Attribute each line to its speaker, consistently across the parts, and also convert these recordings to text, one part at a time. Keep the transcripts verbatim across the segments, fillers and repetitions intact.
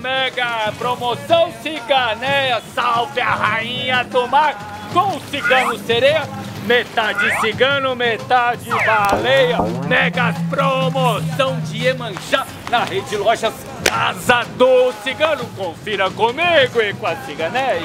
Speaker 1: mega promoção Ciganéia, salve a rainha do mar, com o cigano sereia, metade cigano, metade baleia. Megas promoção de Iemanjá na rede lojas Casa do Cigano. Confira comigo e com a Ciganéia.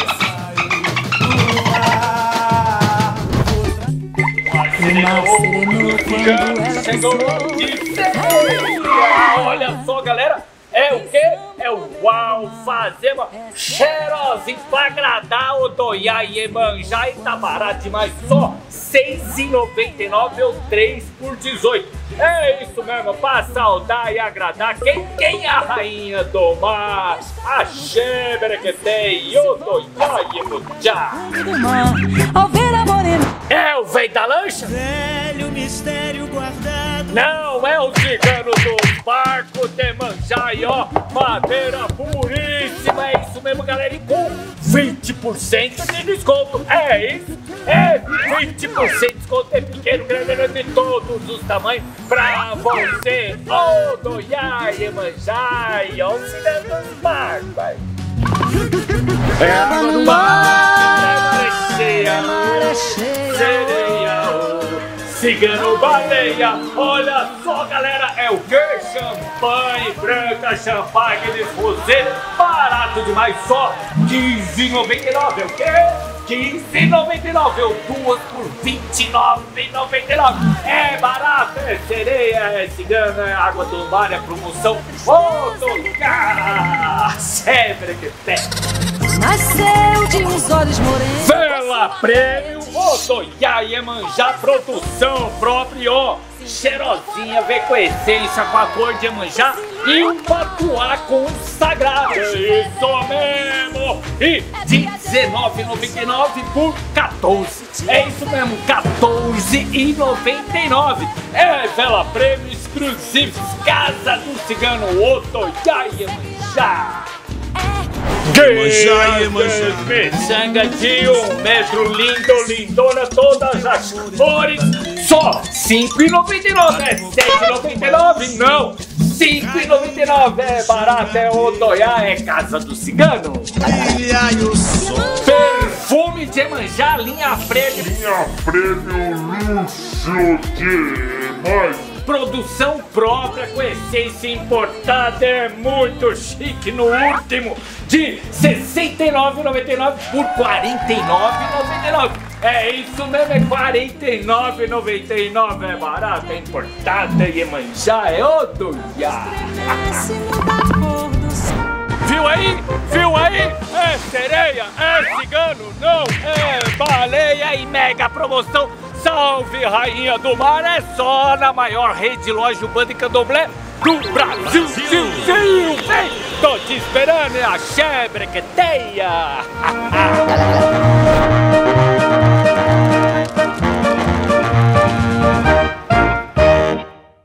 Speaker 1: Chegou de sereia. Olha só, galera. É o quê? É o alfazema cheirosinho pra agradar o Doiá e Iemanjá, e tá barato demais, só seis reais e noventa e nove ou três por dezoito. É isso mesmo, pra saudar e agradar quem, quem é a rainha do mar, a Xébera que tem o Doiá e Iemanjá. É o velho da lancha?
Speaker 2: Velho mistério guardado.
Speaker 1: Não, é o cigano do barco de Iemanjá, e ó, madeira puríssima, é isso mesmo, galera, e com vinte por cento de desconto, é isso, é vinte por cento de desconto, é pequeno, grande, de todos os tamanhos, pra você, ô Doiá e Iemanjá, e ó, o cigano do barco, vai. É água no mar, é cheia, sereia, cigano baleia. Olha só, galera, é o que? Champanhe branca, champanhe de rosé, barato demais, só quinze reais e noventa e nove. É o quê? quinze reais e noventa e nove, ou duas por vinte e nove reais e noventa e nove. É barato, é sereia, é cigano, é água do mar, é promoção. Ô, Doiá, sempre que tem.
Speaker 3: Nasceu de uns olhos morenos.
Speaker 1: Vela prêmio, ô Doiá e Iemanjá, produção própria, ó, cheirosinha, vem com essência, com a cor de Iemanjá e um patuá consagrado. É isso mesmo! E de dezenove reais e noventa e nove por quatorze. É isso mesmo, quatorze reais e noventa e nove. É vela prêmio exclusivo, Casa do Cigano, ô Doiá e Iemanjá.
Speaker 2: Iemanjá, Iemanjá.
Speaker 1: Miçanga de um metro, lindo, lindona, todas as cores. Só cinco reais e noventa e nove, é sete reais e noventa e nove, não. cinco reais e noventa e nove, é barato, é o Doiá, é Casa do Cigano.
Speaker 2: Brilha e o sol.
Speaker 1: Perfume de Iemanjá, linha prêmio.
Speaker 4: Linha prêmio luxo demais.
Speaker 1: Produção própria com essência importada, é muito chique, no último de sessenta e nove reais e noventa e nove por quarenta e nove reais e noventa e nove. É isso mesmo, é quarenta e nove reais e noventa e nove, é barato, é importada, Iemanjá, é o Doiá. Viu aí? Viu aí? É sereia, é cigano, não, é baleia e mega promoção. Salve rainha do mar, é só na maior rede loja urbana e candomblé do Brasil. Sim, sim, vem, tô te esperando, é a Xébera que teia.